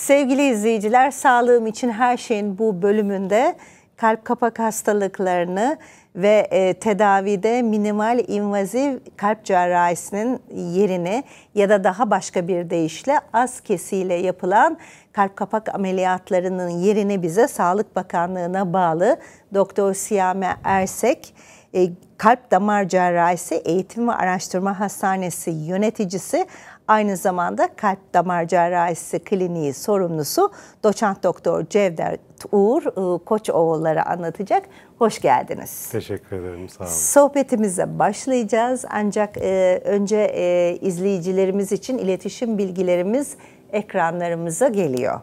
Sevgili izleyiciler, Sağlığım için Her Şeyin bu bölümünde kalp kapak hastalıklarını ve tedavide minimal invazif kalp cerrahisinin yerini ya da daha başka bir deyişle az kesiyle yapılan kalp kapak ameliyatlarının yerini bize Sağlık Bakanlığı'na bağlı Doktor Siyame Ersek, Kalp Damar Cerrahisi Eğitim ve Araştırma Hastanesi yöneticisi, aynı zamanda Kalp Damar Cerrahisi Kliniği sorumlusu Doçent Doktor Cevdet Uğur Koçoğulları anlatacak. Hoş geldiniz. Teşekkür ederim, sağ olun. Sohbetimize başlayacağız ancak önce izleyicilerimiz için iletişim bilgilerimiz ekranlarımıza geliyor.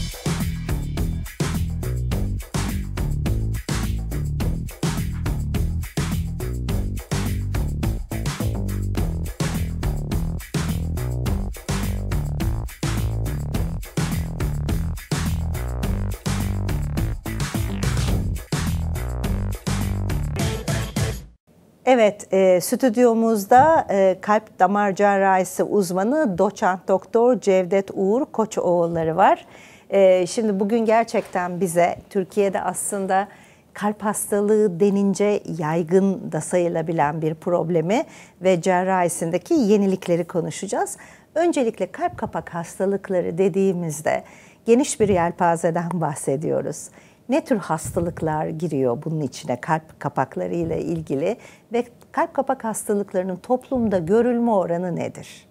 Evet, stüdyomuzda kalp damar cerrahisi uzmanı Doçent Doktor Cevdet Uğur Koçoğulları var. Şimdi bugün gerçekten bize Türkiye'de aslında kalp hastalığı denince yaygın da sayılabilen bir problemi ve cerrahisindeki yenilikleri konuşacağız. Öncelikle kalp kapak hastalıkları dediğimizde geniş bir yelpazeden bahsediyoruz. Ne tür hastalıklar giriyor bunun içine kalp kapakları ile ilgili ve kalp kapak hastalıklarının toplumda görülme oranı nedir?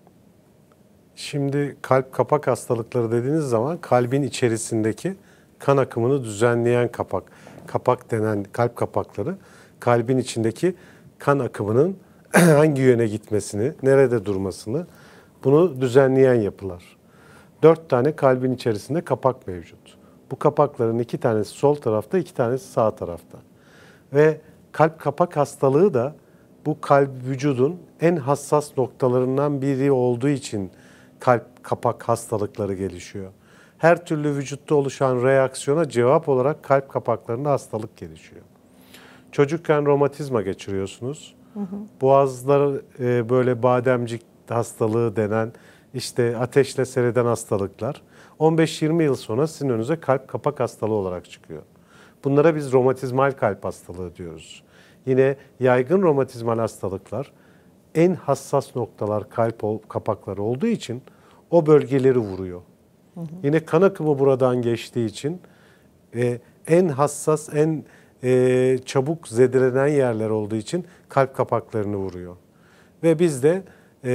Şimdi kalp kapak hastalıkları dediğiniz zaman kalbin içerisindeki kan akımını düzenleyen kapak denen kalp kapakları kalbin içindeki kan akımının hangi yöne gitmesini, nerede durmasını bunu düzenleyen yapılar. 4 tane kalbin içerisinde kapak mevcut. Bu kapakların 2 tanesi sol tarafta, 2 tanesi sağ tarafta. Ve kalp kapak hastalığı da bu vücudun en hassas noktalarından biri olduğu için kalp kapak hastalıkları gelişiyor. Her türlü vücutta oluşan reaksiyona cevap olarak kalp kapaklarında hastalık gelişiyor. Çocukken romatizma geçiriyorsunuz. Boğazları böyle bademcik hastalığı denen, işte ateşle seyreden hastalıklar 15-20 yıl sonra sizin önünüze kalp kapak hastalığı olarak çıkıyor. Bunlara biz romatizmal kalp hastalığı diyoruz. Yine yaygın romatizmal hastalıklar en hassas noktalar kalp kapakları olduğu için o bölgeleri vuruyor. Yine kan akımı buradan geçtiği için en hassas, en çabuk zedelenen yerler olduğu için kalp kapaklarını vuruyor. Ve biz de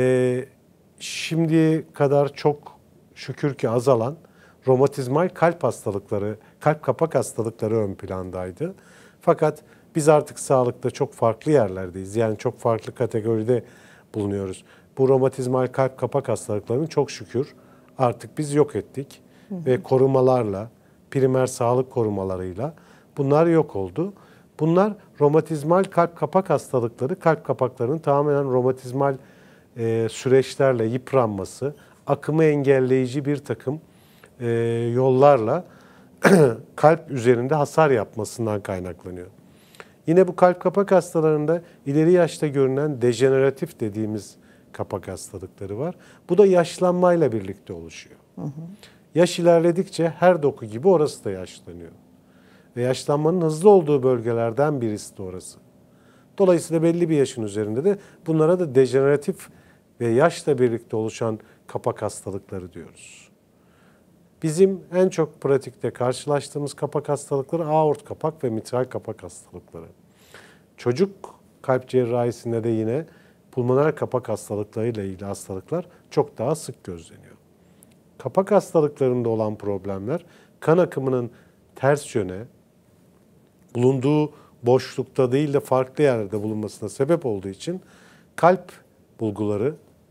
şimdiye kadar çok şükür ki azalan romatizmal kalp hastalıkları, kalp kapak hastalıkları ön plandaydı. Fakat biz artık sağlıkta çok farklı yerlerdeyiz. Yani çok farklı kategoride bulunuyoruz. Bu romatizmal kalp kapak hastalıklarını çok şükür artık biz yok ettik. Ve korumalarla, primer sağlık korumalarıyla bunlar yok oldu. Bunlar romatizmal kalp kapak hastalıkları, kalp kapaklarının tamamen romatizmal süreçlerle yıpranması, akımı engelleyici bir takım yollarla kalp üzerinde hasar yapmasından kaynaklanıyor. Yine bu kalp kapak hastalarında ileri yaşta görünen dejeneratif dediğimiz kapak hastalıkları var. Bu da yaşlanmayla birlikte oluşuyor. Yaş ilerledikçe her doku gibi orası da yaşlanıyor. Ve yaşlanmanın hızlı olduğu bölgelerden birisi de orası. Dolayısıyla belli bir yaşın üzerinde de bunlara da dejeneratif ve yaşla birlikte oluşan kapak hastalıkları diyoruz. Bizim en çok pratikte karşılaştığımız kapak hastalıkları aort kapak ve mitral kapak hastalıkları. Çocuk kalp cerrahisinde de yine pulmoner kapak hastalıklarıyla ilgili hastalıklar çok daha sık gözleniyor. Kapak hastalıklarında olan problemler kan akımının ters yöne, bulunduğu boşlukta değil de farklı yerlerde bulunmasına sebep olduğu için kalp bulguları,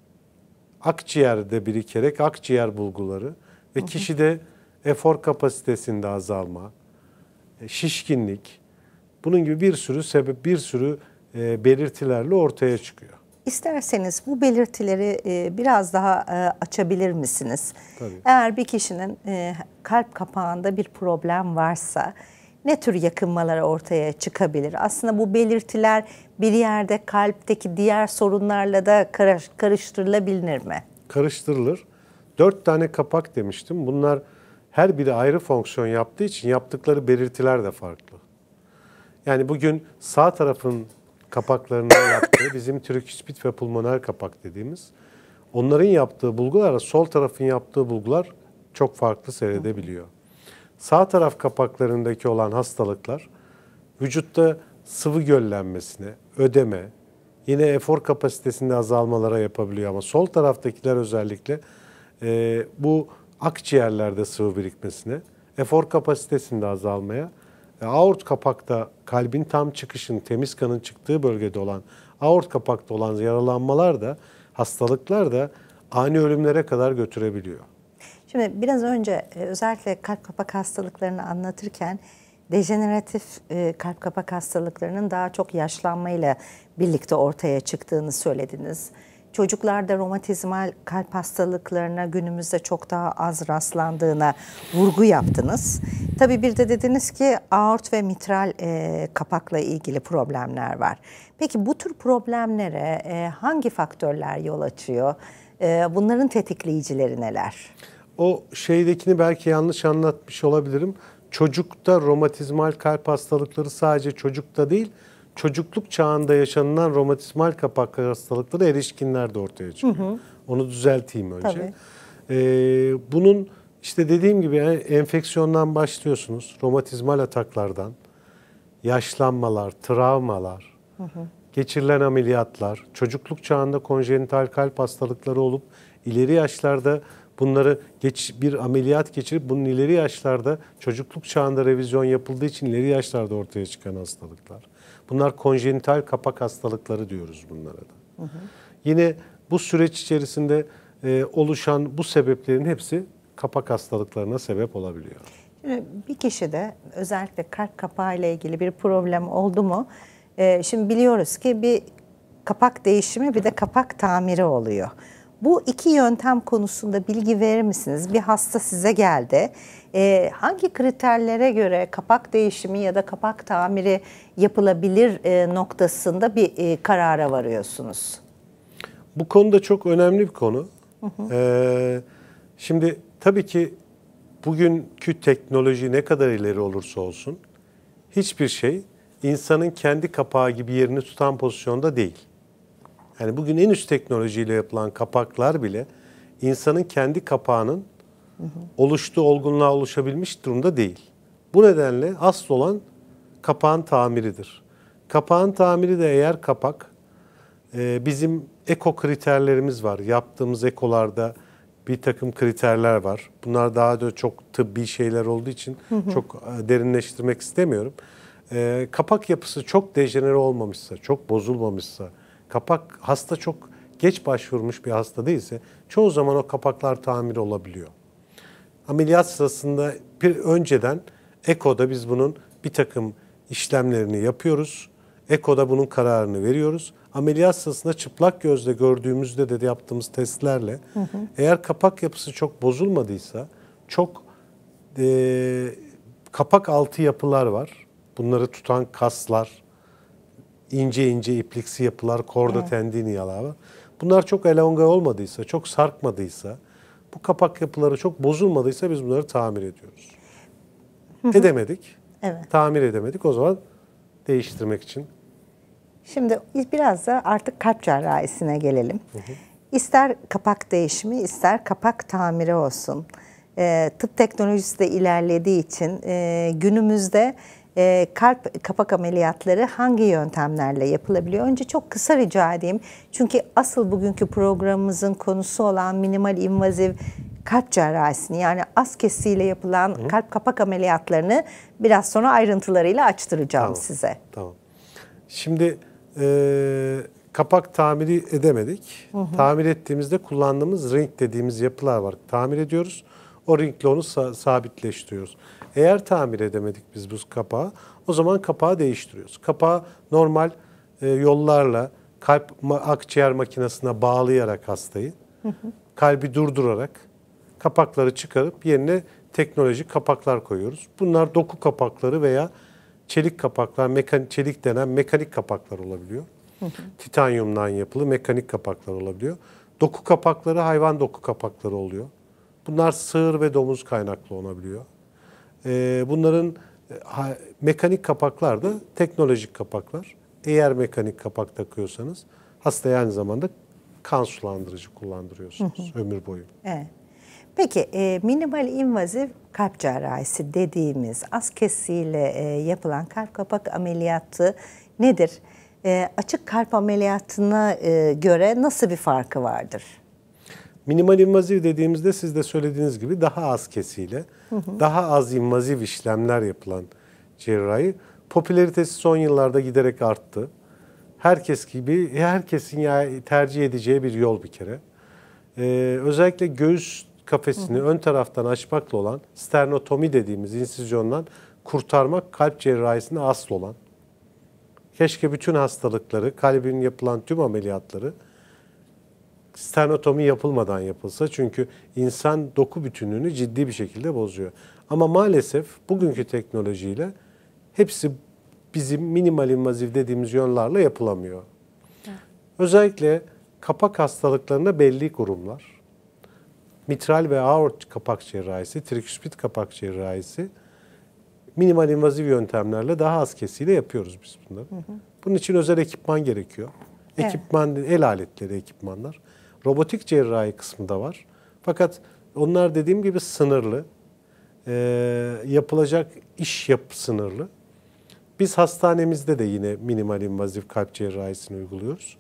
akciğerde birikerek akciğer bulguları ve kişide efor kapasitesinde azalma, şişkinlik, bunun gibi bir sürü sebep, bir sürü belirtilerle ortaya çıkıyor. İsterseniz bu belirtileri biraz daha açabilir misiniz? Tabii. Eğer bir kişinin kalp kapağında bir problem varsa ne tür yakınmalar ortaya çıkabilir? Aslında bu belirtiler bir yerde kalpteki diğer sorunlarla da karıştırılabilir mi? Karıştırılır. 4 tane kapak demiştim. Bunlar her biri ayrı fonksiyon yaptığı için yaptıkları belirtiler de farklı. Yani bugün sağ tarafın kapaklarının yaptığı bizim triküspit ve pulmoner kapak dediğimiz, onların yaptığı bulgularla sol tarafın yaptığı bulgular çok farklı seyredebiliyor. Sağ taraf kapaklarındaki olan hastalıklar vücutta sıvı göllenmesine, ödeme, yine efor kapasitesinde azalmalara yapabiliyor ama sol taraftakiler özellikle bu akciğerlerde sıvı birikmesine, efor kapasitesinde azalmaya, aort kapakta kalbin tam çıkışın, temiz kanın çıktığı bölgede olan aort kapakta olan yaralanmalar da, hastalıklar da ani ölümlere kadar götürebiliyor. Şimdi biraz önce özellikle kalp kapak hastalıklarını anlatırken dejeneratif kalp kapak hastalıklarının daha çok yaşlanmayla birlikte ortaya çıktığını söylediniz. Çocuklarda romatizmal kalp hastalıklarına günümüzde çok daha az rastlandığına vurgu yaptınız. Tabii bir de dediniz ki aort ve mitral kapakla ilgili problemler var. Peki bu tür problemlere hangi faktörler yol açıyor? Bunların tetikleyicileri neler? O şeydekini belki yanlış anlatmış olabilirim. Çocukta romatizmal kalp hastalıkları sadece çocukta değil, çocukluk çağında yaşanılan romatizmal kapak hastalıkları erişkinlerde ortaya çıkıyor. Onu düzelteyim önce. Bunun işte dediğim gibi enfeksiyondan başlıyorsunuz, romatizmal ataklardan, yaşlanmalar, travmalar, geçirilen ameliyatlar, çocukluk çağında konjenital kalp hastalıkları olup ileri yaşlarda bunları bir ameliyat geçirip bunun ileri yaşlarda çocukluk çağında revizyon yapıldığı için ileri yaşlarda ortaya çıkan hastalıklar. Bunlar konjenital kapak hastalıkları diyoruz bunlara da. Yine bu süreç içerisinde oluşan bu sebeplerin hepsi kapak hastalıklarına sebep olabiliyor. Şimdi bir kişide özellikle kalp kapağı ile ilgili bir problem oldu mu? Şimdi biliyoruz ki bir kapak değişimi bir de kapak tamiri oluyor. Bu iki yöntem konusunda bilgi verir misiniz? Bir hasta size geldi. Hangi kriterlere göre kapak değişimi ya da kapak tamiri yapılabilir noktasında bir karara varıyorsunuz? Bu konuda çok önemli bir konu. Şimdi tabii ki bugünkü teknoloji ne kadar ileri olursa olsun hiçbir şey insanın kendi kapağı gibi yerini tutan pozisyonda değil. Yani bugün en üst teknolojiyle yapılan kapaklar bile insanın kendi kapağının oluştuğu olgunluğa ulaşabilmiş durumda değil. Bu nedenle asıl olan kapağın tamiridir. Kapağın tamiri de eğer kapak, bizim eko kriterlerimiz var. Yaptığımız ekolarda bir takım kriterler var. Bunlar daha da çok tıbbi şeyler olduğu için çok derinleştirmek istemiyorum. Kapak yapısı çok dejenere olmamışsa, çok bozulmamışsa, kapak hasta çok geç başvurmuş bir hasta değilse çoğu zaman o kapaklar tamir olabiliyor. Ameliyat sırasında önceden ekoda biz bunun bir takım işlemlerini yapıyoruz. Ekoda bunun kararını veriyoruz. Ameliyat sırasında çıplak gözle gördüğümüzde de yaptığımız testlerle eğer kapak yapısı çok bozulmadıysa çok kapak altı yapılar var. Bunları tutan kaslar, ince ince ipliksi yapılar, korda tendini yalağı var. Bunlar çok elonga olmadıysa, çok sarkmadıysa, bu kapak yapıları çok bozulmadıysa biz bunları tamir ediyoruz. Edemedik, tamir edemedik. O zaman değiştirmek için. Şimdi biraz da artık kalp cerrahisine gelelim. İster kapak değişimi, ister kapak tamiri olsun. Tıp teknolojisi de ilerlediği için günümüzde kalp kapak ameliyatları hangi yöntemlerle yapılabiliyor? Önce çok kısa rica edeyim. Çünkü asıl bugünkü programımızın konusu olan minimal invaziv kalp cerrahisini, yani az kesiyle yapılan kalp kapak ameliyatlarını biraz sonra ayrıntılarıyla açtıracağım size. Tamam. Şimdi kapak tamiri edemedik. Tamir ettiğimizde kullandığımız ring dediğimiz yapılar var. Tamir ediyoruz. O ringle onu sabitleştiriyoruz. Eğer tamir edemedik biz bu kapağı, o zaman kapağı değiştiriyoruz. Kapağı normal yollarla kalp akciğer makinesine bağlayarak hastayı, kalbi durdurarak kapakları çıkarıp yerine teknolojik kapaklar koyuyoruz. Bunlar doku kapakları veya çelik kapaklar, çelik denen mekanik kapaklar olabiliyor. Titanyumdan yapılı mekanik kapaklar olabiliyor. Doku kapakları hayvan doku kapakları oluyor. Bunlar sığır ve domuz kaynaklı olabiliyor. Bunların mekanik kapaklar da teknolojik kapaklar. Eğer mekanik kapak takıyorsanız hastaya aynı zamanda kan sulandırıcı kullandırıyorsunuz ömür boyu. Evet. Peki minimal invazif kalp cerrahisi dediğimiz az kesiyle yapılan kalp kapak ameliyatı nedir? Açık kalp ameliyatına göre nasıl bir farkı vardır? Minimal invaziv dediğimizde siz de söylediğiniz gibi daha az kesiyle, daha az invaziv işlemler yapılan cerrahi. Popülaritesi son yıllarda giderek arttı. Herkes gibi, herkesin tercih edeceği bir yol bir kere. Özellikle göğüs kafesini ön taraftan açmakla olan sternotomi dediğimiz insizyondan kurtarmak kalp cerrahisinde asıl olan. Keşke bütün hastalıkları, kalbin yapılan tüm ameliyatları sternotomi yapılmadan yapılsa. Çünkü insan doku bütünlüğünü ciddi bir şekilde bozuyor. Ama maalesef bugünkü teknolojiyle hepsi bizim minimal invaziv dediğimiz yönlerle yapılamıyor. Evet. Özellikle kapak hastalıklarında belli kurumlar, mitral ve aort kapak cerrahisi, triküspit kapak cerrahisi minimal invaziv yöntemlerle daha az kesiyle yapıyoruz biz bunları. Bunun için özel ekipman gerekiyor. Evet. Ekipman, el aletleri ekipmanlar. Robotik cerrahi kısmı da var. Fakat onlar dediğim gibi sınırlı. Yapılacak iş sınırlı. Biz hastanemizde de yine minimal invazif kalp cerrahisini uyguluyoruz.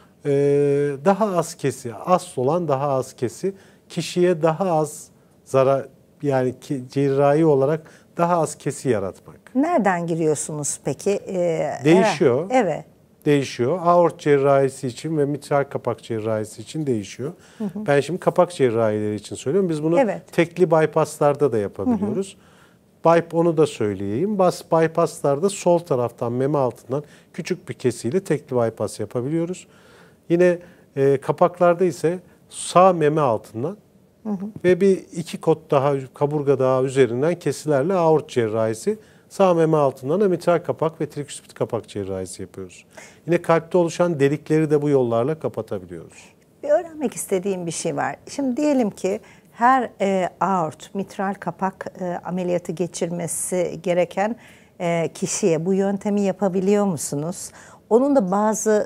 Daha az kesi, asıl olan daha az kesi, kişiye daha az zarar, yani cerrahi olarak daha az kesi yaratmak. Nereden giriyorsunuz peki? Değişiyor. Evet. Değişiyor. Aort cerrahisi için ve mitral kapak cerrahisi için değişiyor. Ben şimdi kapak cerrahileri için söylüyorum. Biz bunu tekli bypasslarda da yapabiliyoruz. Onu da söyleyeyim. Bypasslarda sol taraftan meme altından küçük bir kesiyle tekli bypass yapabiliyoruz. Yine kapaklarda ise sağ meme altından ve bir iki kot daha, kaburga daha üzerinden kesilerle aort cerrahisi, sağ meme altından da mitral kapak ve triküspit kapak cerrahisi yapıyoruz. Yine kalpte oluşan delikleri de bu yollarla kapatabiliyoruz. Bir öğrenmek istediğim bir şey var. Şimdi diyelim ki her aort, mitral kapak ameliyatı geçirmesi gereken kişiye bu yöntemi yapabiliyor musunuz? Onun da bazı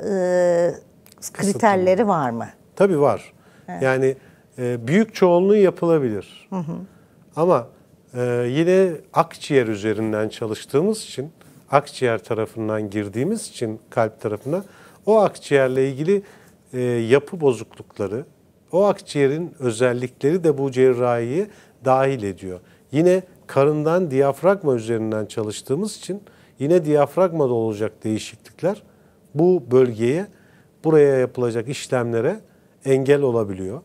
kriterleri var mı? Tabii var. Evet. Yani büyük çoğunluğu yapılabilir. Ama yine akciğer üzerinden çalıştığımız için, akciğer tarafından girdiğimiz için kalp tarafına, o akciğerle ilgili yapı bozuklukları, o akciğerin özellikleri de bu cerrahiye dahil ediyor. Yine karından diyafragma üzerinden çalıştığımız için yine diyafragmada olacak değişiklikler bu bölgeye, buraya yapılacak işlemlere engel olabiliyor.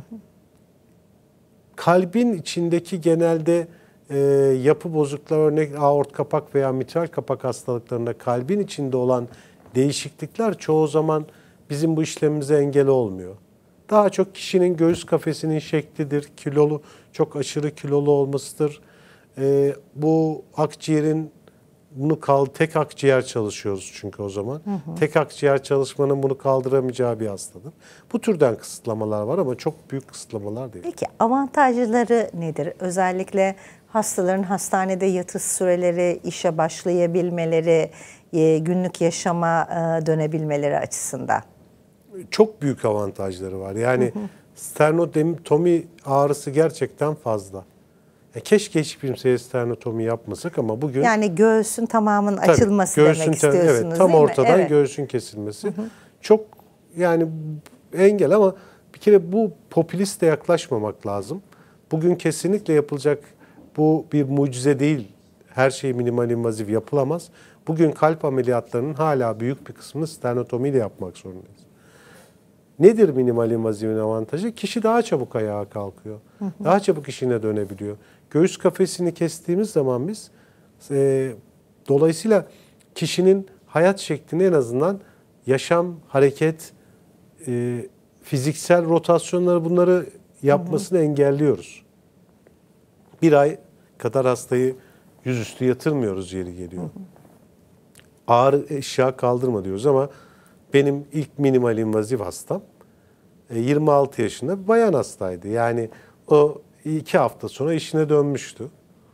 Kalbin içindeki genelde yapı bozuklukları, örnek aort kapak veya mitral kapak hastalıklarında kalbin içinde olan değişiklikler çoğu zaman bizim bu işlemimize engel olmuyor. Daha çok kişinin göğüs kafesinin şeklidir, kilolu, çok aşırı kilolu olmasıdır. Bu akciğerin tek akciğer çalışıyoruz çünkü o zaman. Tek akciğer çalışmanın bunu kaldıramayacağı bir hastadır. Bu türden kısıtlamalar var ama çok büyük kısıtlamalar değil. Peki avantajları nedir? Özellikle hastaların hastanede yatış süreleri, işe başlayabilmeleri, günlük yaşama dönebilmeleri açısından. Çok büyük avantajları var. Yani sternotomi ağrısı gerçekten fazla. Keşke hiç kimseye sternotomi yapmasak ama bugün... Yani göğsün tamamının açılması demek istiyorsunuz, evet, tam değil mi? ortadan göğsün kesilmesi. Çok yani engel ama bir kere bu popülist de yaklaşmamak lazım. Bugün kesinlikle yapılacak, bu bir mucize değil. Her şey minimal invaziv yapılamaz. Bugün kalp ameliyatlarının hala büyük bir kısmını sternotomiyle yapmak zorundayız. Nedir minimal invazivin avantajı? Kişi daha çabuk ayağa kalkıyor. Daha çabuk işine dönebiliyor. Göğüs kafesini kestiğimiz zaman biz dolayısıyla kişinin hayat şeklini en azından yaşam, hareket, fiziksel rotasyonları bunları yapmasını engelliyoruz. Bir ay kadar hastayı yüzüstü yatırmıyoruz yeri geliyor. Ağır eşya kaldırma diyoruz ama benim ilk minimal invaziv hastam 26 yaşında bir bayan hastaydı. Yani o 2 hafta sonra işine dönmüştü.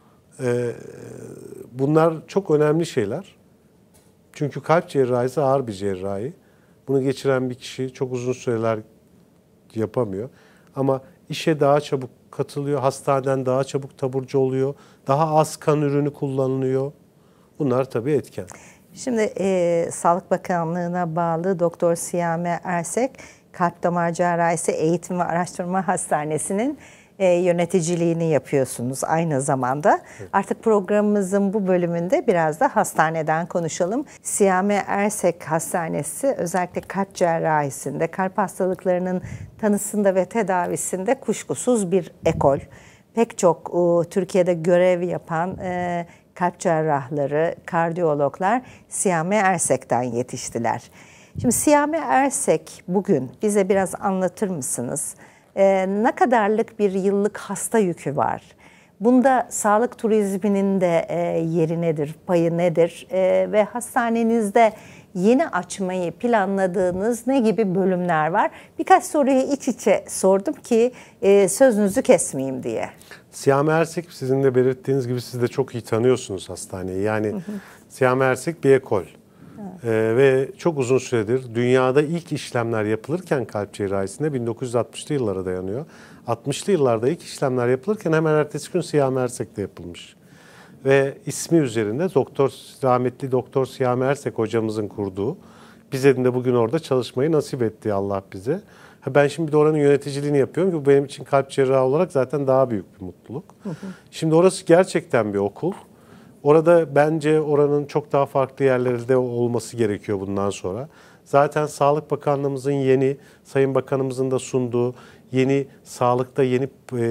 Bunlar çok önemli şeyler. Çünkü kalp cerrahisi ağır bir cerrahi. Bunu geçiren bir kişi çok uzun süreler yapamıyor. Ama işe daha çabuk katılıyor, hastaneden daha çabuk taburcu oluyor, daha az kan ürünü kullanılıyor. Bunlar tabii etken. Şimdi Sağlık Bakanlığı'na bağlı Doktor Siyame Ersek, Kalp Damar Cerrahisi Eğitim ve Araştırma Hastanesi'nin yöneticiliğini yapıyorsunuz aynı zamanda. Evet. Artık programımızın bu bölümünde biraz da hastaneden konuşalım. Siyame Ersek Hastanesi özellikle kalp cerrahisinde, kalp hastalıklarının tanısında ve tedavisinde kuşkusuz bir ekol. Pek çok Türkiye'de görev yapan kalp cerrahları, kardiyologlar Siyame Ersek'ten yetiştiler. Şimdi Siyame Ersek bugün bize biraz anlatır mısınız? Ne kadarlık bir yıllık hasta yükü var? Bunda sağlık turizminin de yeri nedir, payı nedir? Ve hastanenizde yeni açmayı planladığınız ne gibi bölümler var? Birkaç soruyu iç içe sordum ki sözünüzü kesmeyeyim diye. Siyame Ersek, sizin de belirttiğiniz gibi siz de çok iyi tanıyorsunuz hastaneyi. Yani Siyame Ersek bir ekol. Ve çok uzun süredir dünyada ilk işlemler yapılırken kalp cerrahisinde 1960'lı yıllara dayanıyor. 60'lı yıllarda ilk işlemler yapılırken hemen ertesi gün Siyame Ersek'te yapılmış. Ve ismi üzerinde rahmetli Doktor Siyame Ersek hocamızın kurduğu, bize de bugün orada çalışmayı nasip etti Allah bize. Ben şimdi bir de oranın yöneticiliğini yapıyorum ki bu benim için kalp cerrahı olarak zaten daha büyük bir mutluluk. Şimdi orası gerçekten bir okul. Orada bence oranın çok daha farklı yerlerde olması gerekiyor bundan sonra. Zaten Sağlık Bakanlığımızın yeni, Sayın Bakanımızın da sunduğu yeni sağlıkta yeni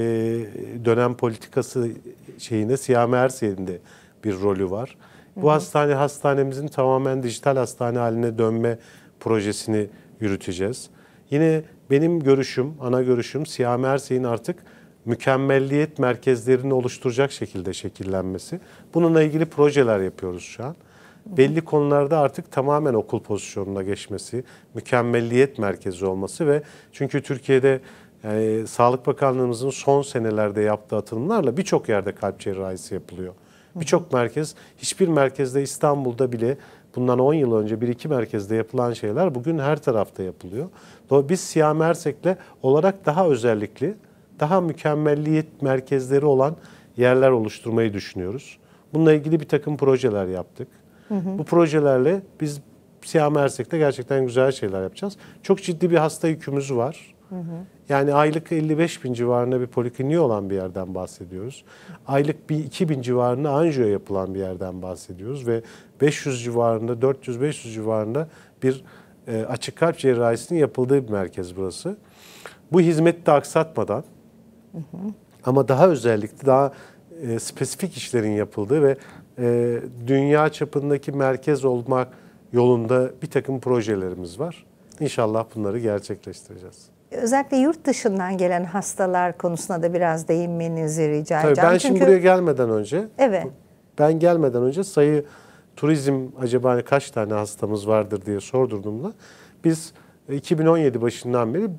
dönem politikası şeyinde Siyame Ersek'in de bir rolü var. Bu hastanemizin tamamen dijital hastane haline dönme projesini yürüteceğiz. Yine benim görüşüm, ana görüşüm Siyame Ersek'in artık mükemmelliyet merkezlerini oluşturacak şekilde şekillenmesi. Bununla ilgili projeler yapıyoruz şu an. Belli konularda artık tamamen okul pozisyonuna geçmesi, mükemmelliyet merkezi olması ve çünkü Türkiye'de yani Sağlık Bakanlığımızın son senelerde yaptığı atılımlarla birçok yerde kalp cerrahisi yapılıyor. Birçok merkez, hiçbir merkezde İstanbul'da bile bundan 10 yıl önce 1-2 merkezde yapılan şeyler bugün her tarafta yapılıyor. Biz Siyame Ersek'le olarak daha özellikli, daha mükemmelliyet merkezleri olan yerler oluşturmayı düşünüyoruz. Bununla ilgili bir takım projeler yaptık. Bu projelerle biz Siyame Ersek'te gerçekten güzel şeyler yapacağız. Çok ciddi bir hasta yükümüz var. Yani aylık 55 bin civarında bir polikliniği olan bir yerden bahsediyoruz. Aylık bir 2 bin civarında anjiyo yapılan bir yerden bahsediyoruz. Ve 500 civarında, 400-500 civarında bir açık kalp cerrahisinin yapıldığı bir merkez burası. Bu hizmeti de aksatmadan ama daha özellikle daha spesifik işlerin yapıldığı ve dünya çapındaki merkez olmak yolunda bir takım projelerimiz var. İnşallah bunları gerçekleştireceğiz. Özellikle yurt dışından gelen hastalar konusuna da biraz değinmenizi rica edeceğim. Ben şimdi buraya gelmeden önce, evet. Ben gelmeden önce turizm acaba kaç tane hastamız vardır diye sordurduğumda biz 2017 başından beri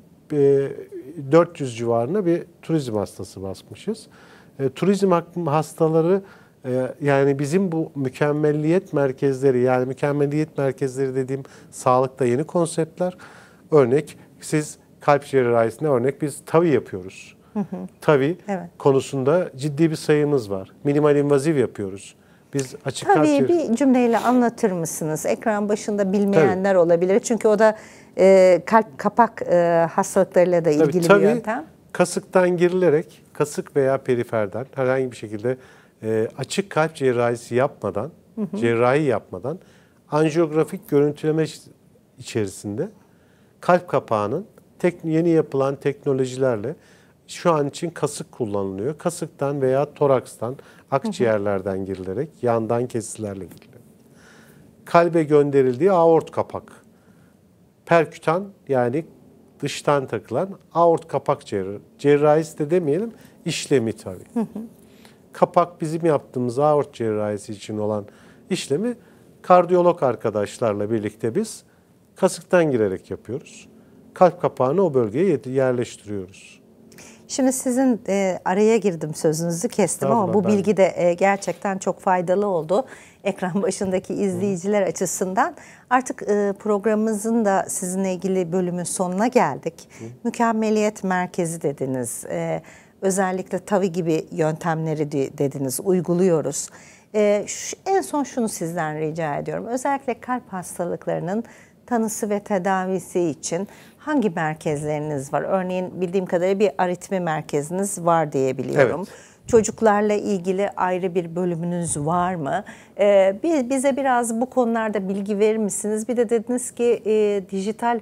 400 civarında bir turizm hastası basmışız. Turizm hastaları yani bizim bu mükemmelliyet merkezleri, yani mükemmelliyet merkezleri dediğim sağlıkta yeni konseptler. Örnek siz kalp cerrahisine örnek biz TAVI yapıyoruz. TAVI konusunda ciddi bir sayımız var. Minimal invaziv yapıyoruz. Biz açık TAVI'yi bir cümleyle anlatır mısınız? Ekran başında bilmeyenler olabilir. Çünkü o da kalp kapak hastalıklarıyla da ilgili bir yöntem. Kasıktan girilerek, kasık veya periferden herhangi bir şekilde açık kalp cerrahisi yapmadan, cerrahi yapmadan anjiyografik görüntüleme içerisinde kalp kapağının yeni yapılan teknolojilerle şu an için kasık kullanılıyor. Kasıktan veya torakstan, akciğerlerden girilerek, yandan kesicilerle girilerek. Kalbe gönderildiği aort kapak. Perkütan yani dıştan takılan aort kapak cerrahisi de demeyelim, işlemi tabii. Kapak bizim yaptığımız aort cerrahisi için olan işlemi kardiyolog arkadaşlarla birlikte biz kasıktan girerek yapıyoruz. Kalp kapağını o bölgeye yerleştiriyoruz. Şimdi sizin araya girdim, sözünüzü kestim ama bu bilgi de gerçekten çok faydalı oldu. Ekran başındaki izleyiciler açısından. Artık programımızın da sizinle ilgili bölümün sonuna geldik. Mükemmeliyet merkezi dediniz. Özellikle TAVI gibi yöntemleri dediniz, uyguluyoruz. En son şunu sizden rica ediyorum. Özellikle kalp hastalıklarının tanısı ve tedavisi için hangi merkezleriniz var? Örneğin bildiğim kadarıyla bir aritmi merkeziniz var diye biliyorum. Evet. Çocuklarla ilgili ayrı bir bölümünüz var mı? Bize biraz bu konularda bilgi verir misiniz? Bir de dediniz ki dijital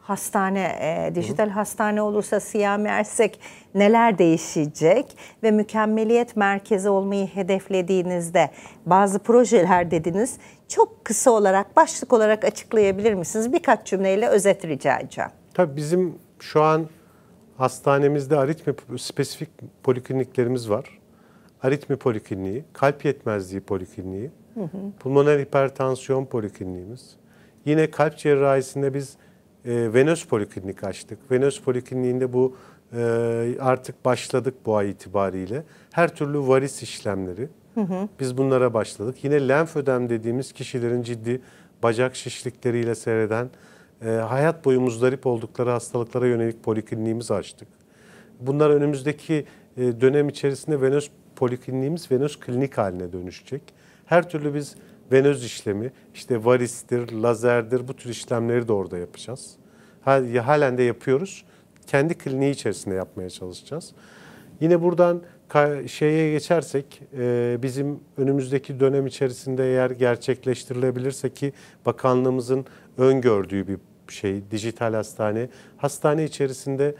hastane olursa Siyami Ersek neler değişecek ve mükemmeliyet merkezi olmayı hedeflediğinizde bazı projeler dediniz. Çok kısa olarak, başlık olarak açıklayabilir misiniz? Birkaç cümleyle özet rica edeceğim. Tabii bizim şu an hastanemizde aritmi spesifik polikliniklerimiz var. Aritmi polikliniği, kalp yetmezliği polikliniği, pulmoner hipertansiyon polikliniğimiz. Yine kalp cerrahisinde biz venöz poliklinik açtık. Venöz polikliniğinde bu artık başladık bu ay itibariyle. Her türlü varis işlemleri. Biz bunlara başladık. Yine lenfödem dediğimiz kişilerin ciddi bacak şişlikleriyle seyreden hayat boyu muzdarip oldukları hastalıklara yönelik polikliniğimizi açtık. Bunlar önümüzdeki dönem içerisinde venöz polikliniğimiz venöz klinik haline dönüşecek. Her türlü biz venöz işlemi, işte varistir, lazerdir, bu tür işlemleri de orada yapacağız. Halen de yapıyoruz. Kendi kliniği içerisinde yapmaya çalışacağız. Yine buradan şeye geçersek, bizim önümüzdeki dönem içerisinde eğer gerçekleştirilebilirse ki bakanlığımızın öngördüğü bir şey, dijital hastane. Hastane içerisinde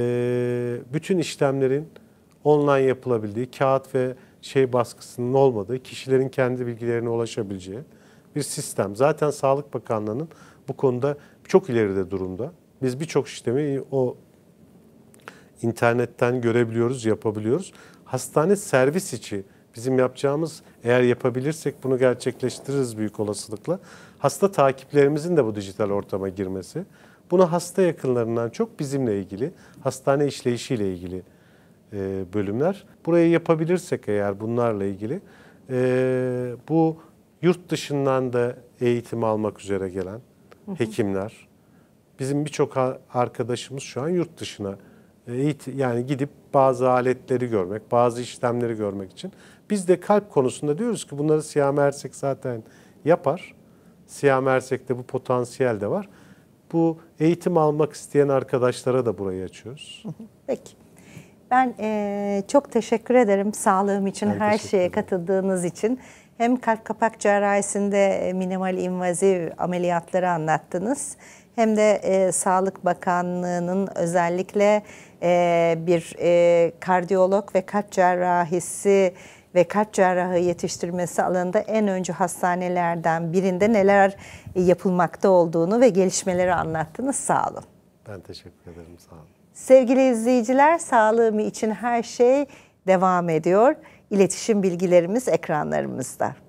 bütün işlemlerin online yapılabildiği, kağıt ve baskısının olmadığı, kişilerin kendi bilgilerine ulaşabileceği bir sistem. Zaten Sağlık Bakanlığı'nın bu konuda çok ileride durumda. Biz birçok işlemi o internetten görebiliyoruz, yapabiliyoruz. Hastane servis içi bizim yapacağımız, eğer yapabilirsek bunu gerçekleştiririz büyük olasılıkla. Hasta takiplerimizin de bu dijital ortama girmesi. Bunu hasta yakınlarından çok bizimle ilgili, hastane işleyişiyle ilgili bölümler. Burayı yapabilirsek eğer bunlarla ilgili bu yurt dışından da eğitim almak üzere gelen hekimler, bizim birçok arkadaşımız şu an yurt dışına yani gidip bazı aletleri görmek, bazı işlemleri görmek için. Biz de kalp konusunda diyoruz ki bunları Siyami Ersek zaten yapar. Siyami Ersek'te bu potansiyel de var. Bu eğitim almak isteyen arkadaşlara da burayı açıyoruz. Peki. Ben çok teşekkür ederim sağlığım için, her şeye katıldığınız için. Hem kalp kapak cerrahisinde minimal invaziv ameliyatları anlattınız. Hem de Sağlık Bakanlığı'nın özellikle bir kardiyolog ve kalp cerrahisi ve kalp cerrahı yetiştirmesi alanında en öncü hastanelerden birinde neler yapılmakta olduğunu ve gelişmeleri anlattınız. Sağ olun. Ben teşekkür ederim. Sağ olun. Sevgili izleyiciler, sağlığım için her şey devam ediyor. İletişim bilgilerimiz ekranlarımızda.